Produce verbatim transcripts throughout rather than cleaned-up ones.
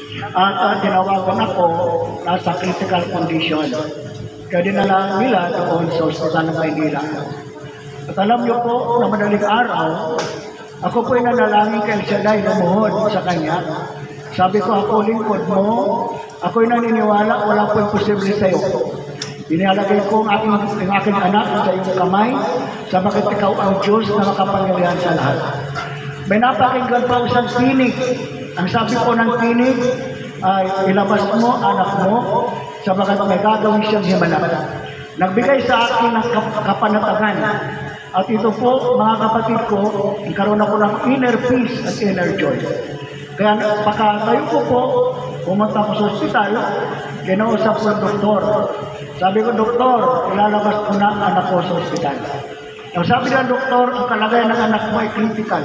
At uh, tinawagan ako, nasa critical condition. Kaya dinala nila doon sa Hospital ng Maynila. At alam niyo po, na madaling araw, ako po'y nanalangin kay El Shaddai, lumuhod sa kanya. Sabi ko, ako lingkod mo, ako'y naniniwala, wala po'y posible sa'yo. Inilagay ko ang aking, ang aking anak sa iyong kamay, sa bakit ikaw ang Diyos na makapangyarihan sa lahat. May napakinggan pa isang tinig. Ang sabi po ng tinig ay ilabas mo, anak mo, sa bakit may gagawin siyang himala. Nagbigay sa akin ng kap kapanatagan. At ito po, mga kapatid ko, nagkaroon ako ng inner peace at inner joy. Kaya pagkatayo ko po, pumunta ko sa ospital, kinausap ko ng doktor. Sabi ko, doktor, ilalabas ko na ang anak ko sa ospital. Ang sabi ng doktor, ang kalagayan ng anak mo ay critical.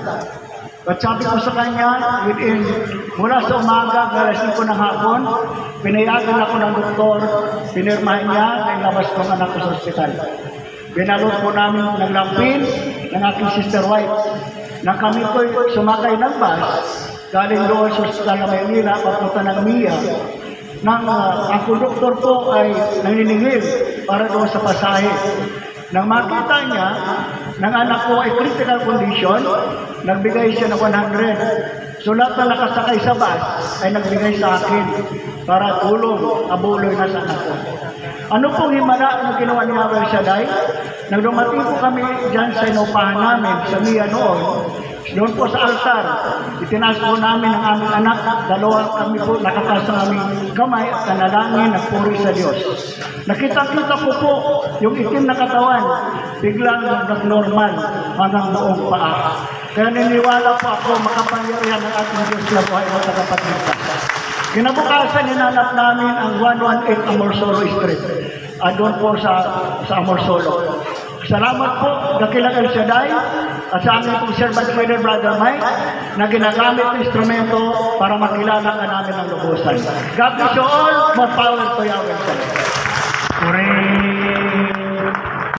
At sabi ko sa kanya, within, mula sa umaga, alas singko ng hapon, pinayagan ako ng doktor, pinirmahan niya, na ilabas ko ang anak ko sa ospital. Binalot po namin ng lampin ng aking sister wife, na kami ko'y sumakay ng bus, galing doon sa ospital na Maynila, papunta ng M I A, nang uh, ang konduktor po ay naniningil para doon sa pasahe. Nang makita niya, ng anak ko ay critical condition, nagbigay siya ng one hundred. So lahat na nakasakay sa bus ay nagbigay sa akin para tulong, abuloy na sa anak ko. Ano pong himala na ginawa ni El Shaddai? Nang dumating po kami dyan sa inupahan namin, sa M I A noon, doon po sa altar, itinaas po namin ang aming anak, dalawa kami po nakataas ang aming kamay at nanalangin, nagpuri sa Diyos. Nakita-kita ko po yung itim na katawan, biglang nag-normal hanggang buong paa. Kaya niniwala po ako makapangyarihan ng ating Diyos na buhay na tagapagligtas. Kinabukasan, hinanap namin ang one one eight Amorsolo Street. Uh, doon po sa, sa Amorsolo. Salamat po, dakilang El Shaddai, at sa aming pong servant leader, Brother Mike, na ginagamit ng instrumento para makilala ka namin ng lubusan. God bless you all. More power to Yahweh.